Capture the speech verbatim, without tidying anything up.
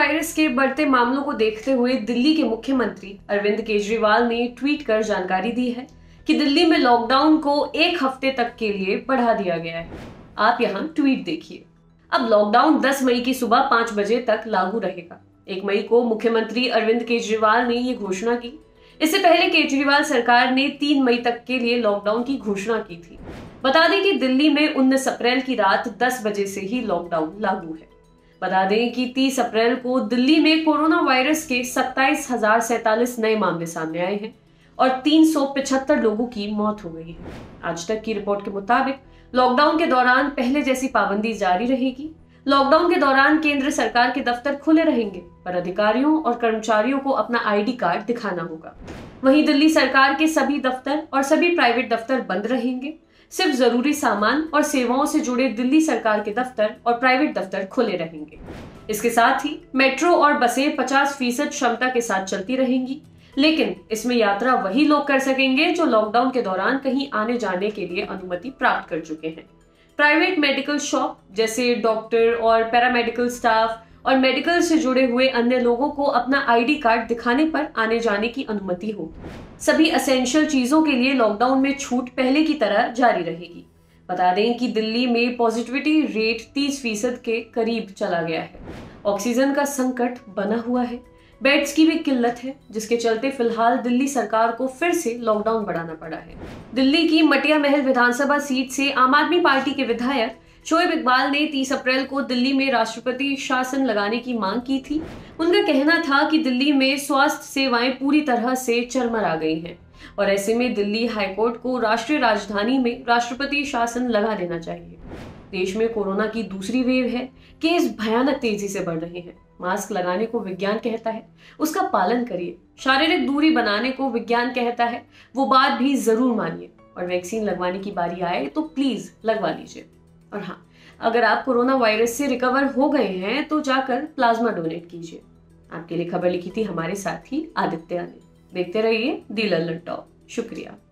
Virus के बढ़ते मामलों को देखते हुए दिल्ली के मुख्यमंत्री अरविंद केजरीवाल ने ट्वीट कर जानकारी दी है कि दिल्ली में लॉकडाउन को एक हफ्ते तक के लिए बढ़ा दिया गया है। आप यहाँ ट्वीट देखिए। अब लॉकडाउन दस मई की सुबह पांच बजे तक लागू रहेगा। एक मई को मुख्यमंत्री अरविंद केजरीवाल ने ये घोषणा की। इससे पहले केजरीवाल सरकार ने तीन मई तक के लिए लॉकडाउन की घोषणा की थी। बता दें कि दिल्ली में उन्नीस अप्रैल की रात दस बजे से ही लॉकडाउन लागू है। बता दें कि तीस अप्रैल को दिल्ली में कोरोना वायरस के सत्ताईस हजार सैतालीस नए मामले सामने आए हैं और तीन सौ पिछहत्तर लोगों की मौत हो गई है। आज तक की रिपोर्ट के मुताबिक लॉकडाउन के दौरान पहले जैसी पाबंदी जारी रहेगी। लॉकडाउन के दौरान केंद्र सरकार के दफ्तर खुले रहेंगे, पर अधिकारियों और कर्मचारियों को अपना आईडी कार्ड दिखाना होगा। वहीं दिल्ली सरकार के सभी दफ्तर और सभी प्राइवेट दफ्तर बंद रहेंगे। सिर्फ जरूरी सामान और सेवाओं से जुड़े दिल्ली सरकार के दफ्तर और प्राइवेट दफ्तर खुले रहेंगे। इसके साथ ही मेट्रो और बसें पचास फीसद क्षमता के साथ चलती रहेंगी, लेकिन इसमें यात्रा वही लोग कर सकेंगे जो लॉकडाउन के दौरान कहीं आने जाने के लिए अनुमति प्राप्त कर चुके हैं। प्राइवेट मेडिकल शॉप जैसे डॉक्टर और पैरामेडिकल स्टाफ और मेडिकल से जुड़े हुए अन्य लोगों को अपना आईडी कार्ड दिखाने पर आने जाने की अनुमति होगी। सभी एसेंशियल चीजों के लिए लॉकडाउन में छूट पहले की तरह जारी रहेगी। बता दें कि दिल्ली में पॉजिटिविटी रेट तीस फीसद के करीब चला गया है। ऑक्सीजन का संकट बना हुआ है। बेड्स की भी किल्लत है, जिसके चलते फिलहाल दिल्ली सरकार को फिर से लॉकडाउन बढ़ाना पड़ा है। दिल्ली की मटिया महल विधानसभा सीट से आम आदमी पार्टी के विधायक शोएब इकबाल ने तीस अप्रैल को दिल्ली में राष्ट्रपति शासन लगाने की मांग की थी। उनका कहना था कि दिल्ली में स्वास्थ्य सेवाएं पूरी तरह से चरमरा गई हैं और ऐसे में दिल्ली हाईकोर्ट को राष्ट्रीय राजधानी में राष्ट्रपति शासन लगा देना चाहिए। देश में कोरोना की दूसरी वेव है। केस भयानक तेजी से बढ़ रहे हैं। मास्क लगाने को विज्ञान कहता है, उसका पालन करिए। शारीरिक दूरी बनाने को विज्ञान कहता है, वो बात भी जरूर मानिए। और वैक्सीन लगवाने की बारी आए तो प्लीज लगवा लीजिए। और हाँ, अगर आप कोरोना वायरस से रिकवर हो गए हैं तो जाकर प्लाज्मा डोनेट कीजिए। आपके लिए खबर लिखी थी हमारे साथी आदित्य ने। देखते रहिए दी लल्लन टॉप। शुक्रिया।